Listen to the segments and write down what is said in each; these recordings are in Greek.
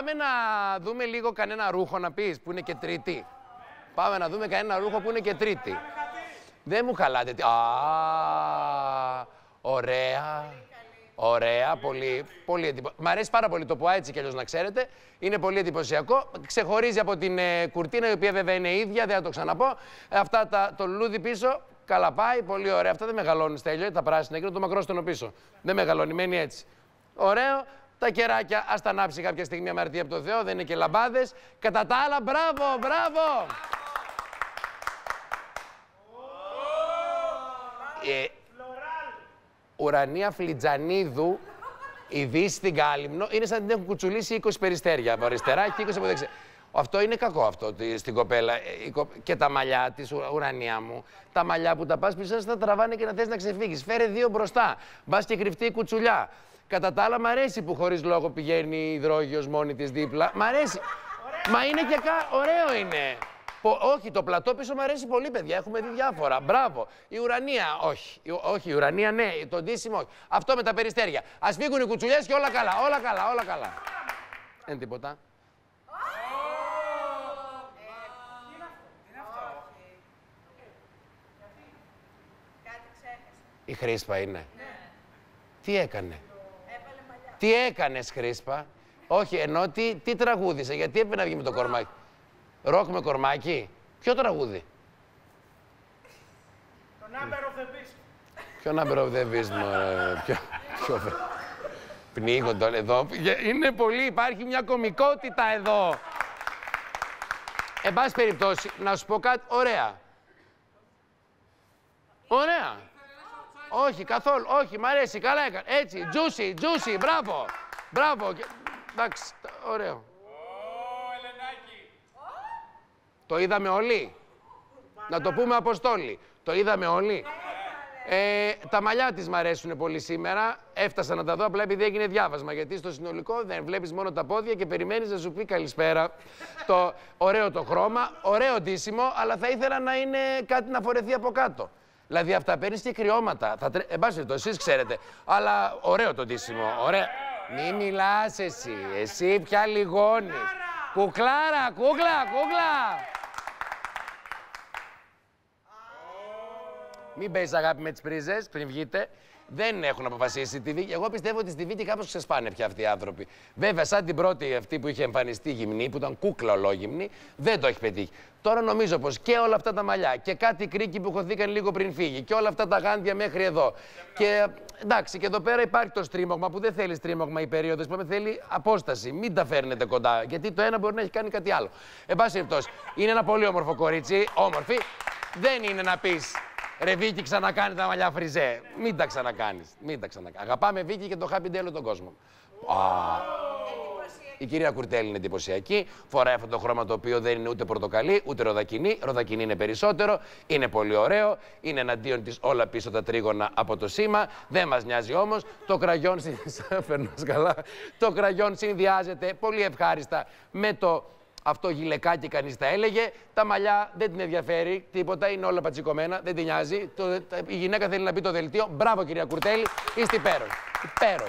Πάμε να δούμε λίγο κανένα ρούχο να πεις που είναι και Τρίτη. Πάμε να δούμε κανένα ρούχο που είναι και Τρίτη. Δεν μου χαλάτε. Ωραία. Ωραία, πολύ εντυπωσιακό. Μ' αρέσει πάρα πολύ το πουά, έτσι κι αλλιώς να ξέρετε. Είναι πολύ εντυπωσιακό. Ξεχωρίζει από την κουρτίνα, η οποία βέβαια είναι ίδια, δεν θα το ξαναπώ. Αυτά το λουλούδι πίσω, καλά πάει, πολύ ωραία. Αυτά δεν μεγαλώνουν, Στέλιο, τα πράσινα, εκείνο το μακρόστενο πίσω. Δεν μεγαλώνει, μένει έτσι. Ωραίο. Τα κεράκια, ας τα ανάψει κάποια στιγμή αμαρτία από το Θεό, δεν είναι και λαμπάδες. Κατά τα άλλα, μπράβο, μπράβο! Ουρανία Φλιτζανίδου, η Δύση στην Κάλυμνο, είναι σαν να την έχουν κουτσουλήσει 20 περιστέρια από αριστερά και 20 από δεξιά. Αυτό είναι κακό αυτό στην κοπέλα. Και τα μαλλιά της, Ουρανία μου, τα μαλλιά που τα πας πίσω θα τραβάνε και να θες να ξεφύγεις. Φέρε δύο μπροστά, μπας και κρυφτεί η κουτσουλιά. Κατά τα άλλα, μ' αρέσει που χωρίς λόγο πηγαίνει η υδρόγειος μόνη της δίπλα. Μ' αρέσει. Μα είναι και ωραίο είναι. Όχι, το πλατό πίσω μου αρέσει πολύ, παιδιά. Έχουμε δει διάφορα. Μπράβο. Η Ουρανία, όχι. Όχι, η Ουρανία, ναι. Το ντύσιμο, όχι. Αυτό με τα περιστέρια. Ας φύγουν οι κουτσουλιές και όλα καλά. Όλα καλά, όλα καλά. Δεν τίποτα. Η Χρήσπα είναι. Τι έκανε. Τι έκανες, Χρήσπα. Όχι, ενώ τι τραγούδισε, γιατί έπρεπε να βγει με το κορμάκι. Ροκ με κορμάκι. Ποιο τραγούδι. Το Number of the Beast. Ποιο Number of the Beast, μωρέ. Πνίγονται εδώ. Είναι πολύ, υπάρχει μια κωμικότητα εδώ. Εν πάση περιπτώσει, να σου πω κάτι, ωραία. Ωραία. Όχι, καθόλου, όχι, μ' αρέσει, καλά έκανε. Έτσι, juicy, μπράβο. Μπράβο. Εντάξει, ωραίο. Το είδαμε όλοι. Να το πούμε Αποστόλη. Το είδαμε όλοι. Τα μαλλιά της μ' αρέσουν πολύ σήμερα. Έφτασα να τα δω απλά επειδή έγινε διάβασμα. Γιατί στο συνολικό δεν βλέπεις μόνο τα πόδια και περιμένεις να σου πει καλησπέρα. Ωραίο το χρώμα, ωραίο ντύσιμο, αλλά θα ήθελα να είναι κάτι να φορεθεί από κάτω. Δηλαδή αυτά παίρνεις και κρυώματα. Εν πάση περιπτώσει, εσείς ξέρετε. Αλλά ωραίο το ντύσιμο. Ωραία. Μη μιλάς εσύ. Εσύ πια λιγώνεις. Κουκλάρα, κούκλα. Μην παίζεις αγάπη με τις πρίζες πριν βγείτε. Δεν έχουν αποφασίσει τη Βίκη. Εγώ πιστεύω ότι στη Βίκη κάπως ξεσπάνε πια αυτοί οι άνθρωποι. Βέβαια, σαν την πρώτη αυτή που είχε εμφανιστεί γυμνή, που ήταν κούκλα ολόγυμνη, δεν το έχει πετύχει. Τώρα νομίζω πως και όλα αυτά τα μαλλιά και κάτι κρίκι που χωθήκαν λίγο πριν φύγει και όλα αυτά τα γάντια μέχρι εδώ. Και εντάξει, και εδώ πέρα υπάρχει το στρίμωγμα που δεν θέλει στρίμωγμα η περίοδος, που θέλει απόσταση. Μην τα φέρνετε κοντά, γιατί το ένα μπορεί να έχει κάνει κάτι άλλο. Εν πάση περιπτώσει, είναι ένα πολύ όμορφο κορίτσι, όμορφη. Δεν είναι να πεις. Ρε Βίκη, ξανακάνει τα μαλλιά φριζέ. Μην τα ξανακάνεις. Αγαπάμε Βίκη και το happy day όλο τον κόσμο. Η κυρία Κουρτέλη είναι εντυπωσιακή. Φοράει αυτό το χρώμα το οποίο δεν είναι ούτε πορτοκαλί ούτε ροδακινή. Ροδακινή είναι περισσότερο. Είναι πολύ ωραίο. Είναι εναντίον της όλα πίσω τα τρίγωνα από το σήμα. Δεν μας νοιάζει όμως. Το κραγιόν, το κραγιόν συνδυάζεται πολύ ευχάριστα με το. Αυτό γυλεκάκι κανείς τα έλεγε. Τα μαλλιά δεν την ενδιαφέρει τίποτα, είναι όλα πατσικωμένα, δεν την νοιάζει. Η γυναίκα θέλει να πει το δελτίο. Μπράβο, κυρία Κουρτέλη, είστε υπέροχοι. Υπέροχοι.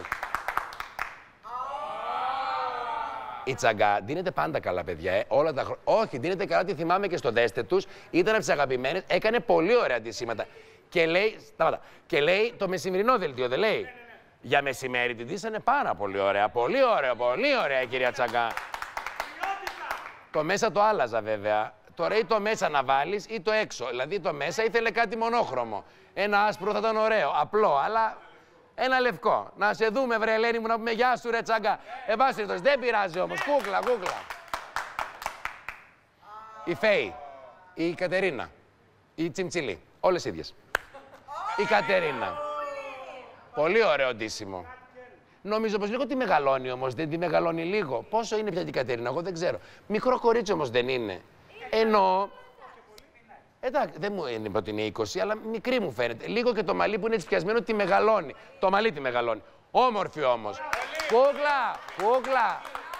Η Τσαγκά ντύνεται πάντα καλά, παιδιά. Όλα τα χρόνια. Όχι, ντύνεται καλά, τη θυμάμαι και στο Δέστε τους. Ήταν από τις αγαπημένες, έκανε πολύ ωραία αντισήματα. Και λέει, και λέει το μεσημερινό δελτίο, δεν λέει. Για μεσημέρι την ντύσανε πάρα πολύ ωραία. Πολύ ωραία η κυρία Τσαγκά. Το μέσα το άλλαζα βέβαια. Τώρα ή το μέσα να βάλεις ή το έξω. Δηλαδή το μέσα ήθελε κάτι μονόχρωμο. Ένα άσπρο θα ήταν ωραίο, απλό, αλλά ένα λευκό. Να σε δούμε, βρε Ελένη μου, να πούμε γεια σου, ρε Τσαγκά. Εμπάσχετος, δεν πειράζει όμως. Κούκλα. Η Φέη, η Κατερίνα, η Τσιμτσιλή. Όλες ίδιες. Η Κατερίνα. Πολύ ωραίο ντύσιμο. Νομίζω πως λίγο τη μεγαλώνει όμως, δεν τη μεγαλώνει λίγο. Πόσο είναι πια την Κατερίνα, εγώ δεν ξέρω. Μικρό κορίτσι όμως δεν είναι. Ενώ. Εντάξει, δεν μου είναι ότι είναι 20, αλλά μικρή μου φαίνεται. Λίγο και το μαλλί που είναι έτσι πιασμένο τη μεγαλώνει. Το μαλλί τη μεγαλώνει. Όμορφη όμως. Κούκλα.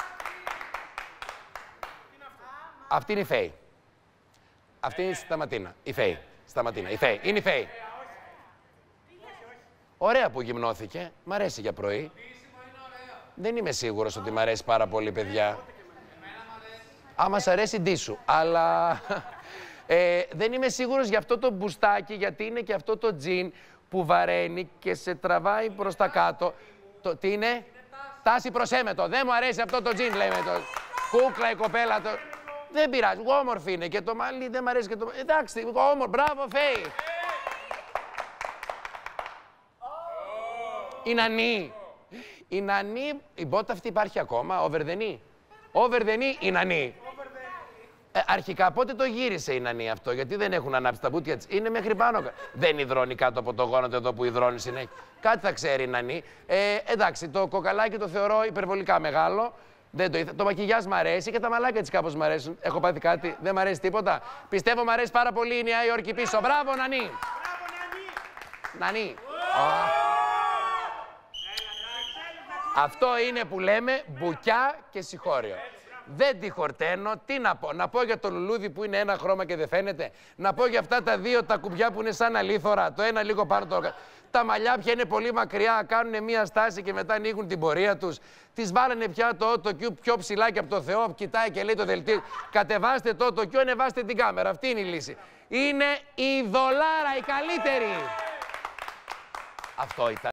Αυτή είναι η Φέη. Αυτή είναι η Σταματίνα. Η Φέη. Είναι η Φέη. Ωραία που γυμνώθηκε. Μ' αρέσει για πρωί. Δεν είμαι σίγουρος ότι μ' αρέσει πάρα πολύ, παιδιά. Άμα σ' αρέσει, ντύσου. Αλλά δεν είμαι σίγουρος για αυτό το μπουστάκι, γιατί είναι και αυτό το τζιν που βαραίνει και σε τραβάει προς τα κάτω. Τι είναι? Τάση προσέμετο. Δεν μου αρέσει αυτό το τζιν, λέμε. Κούκλα η κοπέλα. Δεν πειράζει. Όμορφη είναι και το μαλλί, δεν μου αρέσει και το... Εντάξει, όμορφη. Μπράβο, Φέη. Η Νανή. Η Νανή, η μπότα αυτή υπάρχει ακόμα, over the knee. Over the knee, η Νανή. Αρχικά πότε το γύρισε η Νανή αυτό, γιατί δεν έχουν ανάψει τα μπουτια της. Είναι μέχρι πάνω. Δεν υδρώνει κάτω από το γόνατο εδώ που υδρώνει συνέχεια. Κάτι θα ξέρει η Νανή. Εντάξει, το κοκαλάκι το θεωρώ υπερβολικά μεγάλο. Δεν το ήθελα. Το μακιγιάζ μ' αρέσει και τα μαλάκια της κάπως μ' αρέσουν. Έχω πάθει κάτι, δεν μ' αρέσει τίποτα. Πιστεύω μ' αρέσει πάρα πολύ η Νέα Υόρκη πίσω. Μπράβο, Νανή! Νανή! Αυτό είναι που λέμε μπουκιά και συγχώριο. Δεν τη χορταίνω. Τι να πω? Να πω για το λουλούδι που είναι ένα χρώμα και δεν φαίνεται. Να πω για αυτά τα δύο τα κουμπιά που είναι σαν αλήθωρα. Το ένα λίγο πάνω το... Τα μαλλιά πια είναι πολύ μακριά, κάνουν μία στάση και μετά ανοίγουν την πορεία τους. Τις βάλανε πια το AutoCue πιο ψηλά και από το Θεό. Κοιτάει και λέει το δελτίο. Κατεβάστε το AutoCue, ανεβάστε την κάμερα. Αυτή είναι η λύση. Είναι η δολάρα η καλύτερη. Αυτό ήταν.